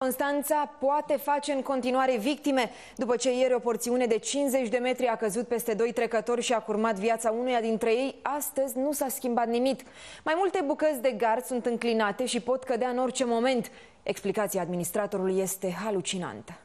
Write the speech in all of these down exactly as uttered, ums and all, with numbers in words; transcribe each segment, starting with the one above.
Constanța poate face în continuare victime. După ce ieri o porțiune de cincizeci de metri a căzut peste doi trecători și a curmat viața unuia dintre ei, astăzi nu s-a schimbat nimic. Mai multe bucăți de gard sunt înclinate și pot cădea în orice moment. Explicația administratorului este halucinantă.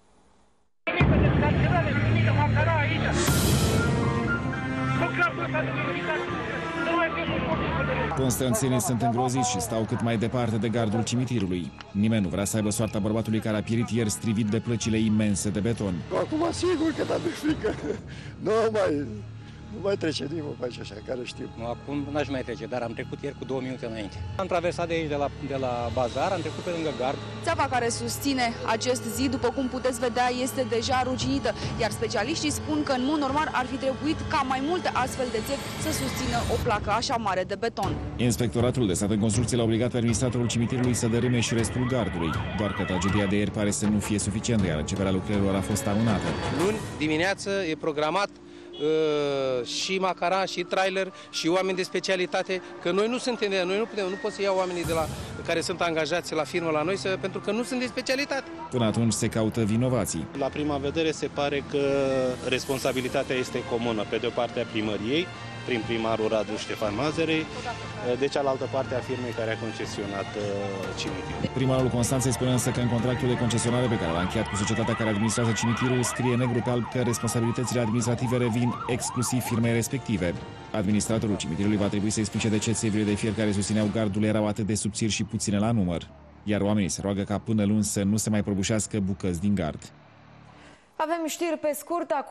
Constanțenii sunt îngroziți și stau cât mai departe de gardul cimitirului. Nimeni nu vrea să aibă soarta bărbatului care a pierit ieri strivit de plăcile imense de beton. Acum sigur că mi-e frică. Nu mai, nu mai trece nimeni pe aici, așa, care știu. Acum n-aș mai trece, dar am trecut ieri cu două minute înainte. Am traversat de aici, de la, de la bazar, am trecut pe lângă gard. Țeava care susține acest zid, după cum puteți vedea, este deja ruginită, iar specialiștii spun că în mod normal ar fi trebuit ca mai multe astfel de țevi să susțină o placă așa mare de beton. Inspectoratul de stat în construcție l-a obligat pe administratorul cimitirului să dărâme și restul gardului. Doar că tragedia de ieri pare să nu fie suficientă, iar începerea lucrărilor a fost amânată. Luni dimineață e programat Uh, și macaran, și trailer, și oameni de specialitate, că noi nu suntem, noi nu putem, nu pot să iau oamenii de la, care sunt angajați la firmă la noi, să, pentru că nu sunt de specialitate. Până atunci se caută vinovații. La prima vedere se pare că responsabilitatea este comună, pe de o parte a primăriei, prin primarul Radu Ștefan Mazărei, de cealaltă parte a firmei care a concesionat cimitirul. Primarul Constanței spune însă că în contractul de concesionare pe care l-a încheiat cu societatea care administrează cimitirul scrie negru pe alb că responsabilitățile administrative revin exclusiv firmei respective. Administratorul cimitirului va trebui să explice de ce țevile de fier care susțineau gardul erau atât de subțiri și puține la număr. Iar oamenii se roagă ca până luni să nu se mai prăbușească bucăți din gard. Avem știri pe scurt acum.